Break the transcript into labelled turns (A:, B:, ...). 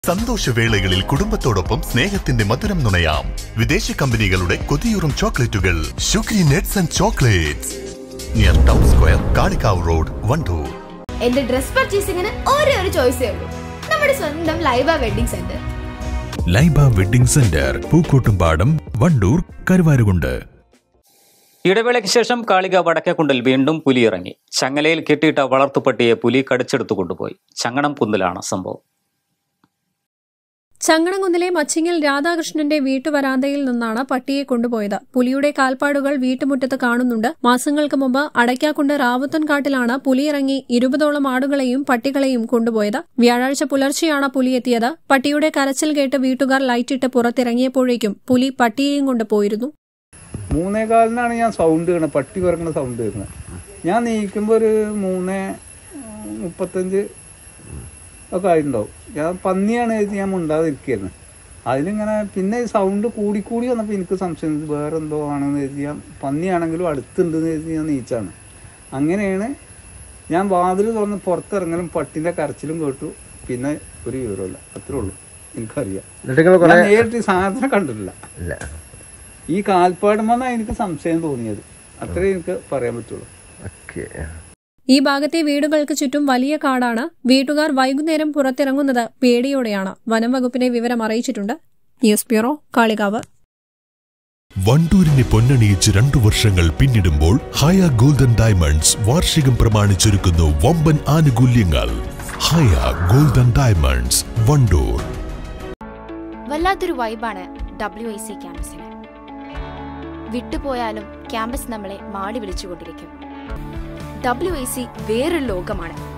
A: സന്തോഷവേളകളിൽ കുടുംബത്തോടൊപ്പം സ്നേഹത്തിന്റെ മധുരം നുണയാം. വിദേശ കമ്പനികളുടെ കൊതിയൂറും ചോക്ലേറ്റുകൾ Shugri nuts and chocolates near town square, Kalikavu road, Wandoor.
B: എന്റെ ഡ്രസ് പർച്ചേസിംഗിന് ഒരേ ഒരു ചോയ്സേ ഉള്ളൂ, നമ്മുടെ സ്വന്തം Laiba wedding centre.
C: Laiba wedding centre, Pookkottumpadam, Wandoor, Karuvarakundu.
D: ഇടവേളയ്ക്ക് ശേഷം കാളികാവ് വടക്കേക്കുണ്ടിൽ വീണ്ടും പുലി ഇറങ്ങി. ചങ്ങലയിൽ കെട്ടിയിട്ട വളർത്തുപട്ടിയെ പുലി കടിച്ചെടുത്തു കൊണ്ടുപോയി. ചങ്ങണം കുന്നിലാണ് സംഭവം.
E: ചങ്ങണംകുന്നിലെ മച്ചിങ്ങൽ രാധാകൃഷ്ണന്റെ വീട്ടുവരാന്തയിൽ നിന്നാണ് പട്ടിയെ കൊണ്ടുപോയത്. പുലിയുടെ കാൽപ്പാടുകൾ വീട്ടുമുറ്റത്ത് കാണുന്നുണ്ട്. മാസങ്ങൾക്ക് മുമ്പ് അടയ്ക്കാക്കുണ്ട് റാവുത്തൻകാട്ടിലാണ് പുലിയിറങ്ങി 20ഓളം ആടുകളെയും പട്ടികളെയും കൊണ്ടുപോയത്. വ്യാഴാഴ്ച പുലർച്ചെയാണ് പുലി എത്തിയത്. പട്ടിയുടെ കരച്ചിൽ കേട്ട് വീട്ടുകാർ ലൈറ്റിട്ട് പുറത്തിറങ്ങിയപ്പോഴേക്കും പുലി പട്ടിയെയും കൊണ്ട് പോയിരുന്നു.
F: 3:15 ഞാൻ സൗണ്ട് കേൾക്കുന്നത്, പട്ടി കുറക്കുന്ന സൗണ്ട് കേൾക്കുന്നത്. ഞാൻ നീക്കുമ്പോൾ ഒരു 3:35 ഒക്കെ ആയിട്ടുണ്ടാവും. ഞാൻ പന്നിയാണ് എഴുതി ഞാൻ മുണ്ടാതിരിക്കുകയായിരുന്നു. അതിലിങ്ങനെ പിന്നെ സൗണ്ട് കൂടിക്കൂടി വന്നപ്പോൾ എനിക്ക് സംശയം വേറെ എന്തോ ആണെന്ന് എഴുതി. ഞാൻ പന്നിയാണെങ്കിലും അടുത്തുണ്ടെന്ന് എഴുതി ഞാൻ നീച്ചാണ്. അങ്ങനെയാണ് ഞാൻ വാതിൽ തുറന്ന് പുറത്തിറങ്ങലും പട്ടിൻ്റെ കരച്ചിലും കേട്ടു. പിന്നെ ഒരു വിവരമില്ല, അത്രേ ഉള്ളൂ. എനിക്കറിയാം, ഞാൻ നേരിട്ട് സാധനം കണ്ടിട്ടില്ല. ഈ കാൽപ്പാടുമെന്നാണ് എനിക്ക് സംശയം തോന്നിയത്. അത്രേ എനിക്ക് പറയാൻ പറ്റുള്ളൂ.
E: ഈ ഭാഗത്തെ വീടുകൾക്ക് ചുറ്റും വലിയ കാടാണ്. വീട്ടുകാർ വൈകുന്നേരം പുറത്തിറങ്ങുന്നത് പേടിയോടെയാണ്. വനം വകുപ്പിനെ വിവരം അറിയിച്ചിട്ടുണ്ട്. News bureau, Kalikavu.
C: വണ്ടൂരിനെ പൊന്നണിയിച്ച് 2 വർഷങ്ങൾ പിന്നിടുമ്പോൾ ഹയ ഗോൾഡൻ ഡയമണ്ട്സ് വാർഷികം പ്രമാണിച്ചൊരുക്കുന്നു വമ്പൻ ആനുകൂല്യങ്ങൾ. Haya golden diamonds, Wandoor.
G: വല്ലാത്തൊരു വൈബാണ് WIC ക്യാമ്പസിന്. വിട്ടുപോയാലും ക്യാമ്പസ് നമ്മളെ മാടി വിളിച്ചുകൊണ്ടിരിക്കും. WIC വേറൊരു ലോകമാണ്.